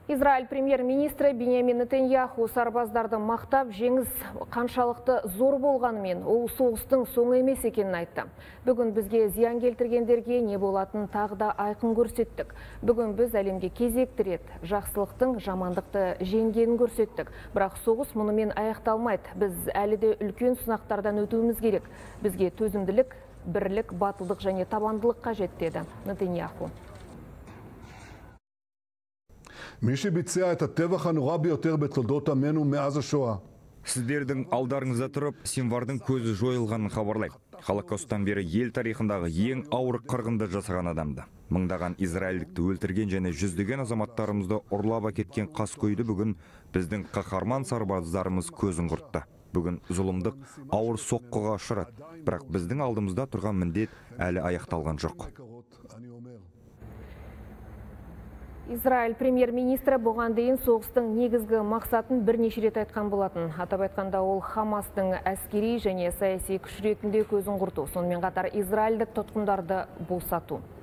Израиль премьер-министрі Биньямин Нетаньяху сарбаздарды мақтап, жеңіс қаншалықты зор болғанымен, ол соғыстың соңы емес екенін айтты. Бүгін бізге зиян келтіргендерге не болатын тағы да айқын көрсеттік. Бүгін біз әлемге кезекті рет жақсылықтың жамандықты жеңгенін көрсеттік. Бірақ соғыс мұнымен аяқталмайды. Біз әлі де үлкен сынақтардан өтуіміз керек. Бізге төзімділік, бірлік, батылдық және табандылық қажет деді Нетаньяху. מי שביצע את הטבח הנורא ביותר בתולדות עמנו מאז השואה. Сіздердің алдарыңызда тұрып, Синвардың көзі жойылғанын хабарлайды. Холокосттан бері ел тарихындағы ең ауыр қырғынды жасаған адамды. Мыңдаған израильдікті өлтірген және жүздеген азаматтарымызды ұрлап әкеткен қаскөйді бүгін біздің қаһарман сарбаздарымыз көзін құртты. Бүгін зұлымдық ауыр соққыға ұшырады. Бірақ біздің алдымызда тұрған міндет әлі аяқталған жоқ. Израиль премьер-министрі бұған дейін соғыстың негізгі мақсатын бірнеше рет айтқан болатын. Атап айтқанда ол Хамастың әскери және саяси күш ретінде көзін құрту, сонымен қатар израильдік тұтқындарды босату.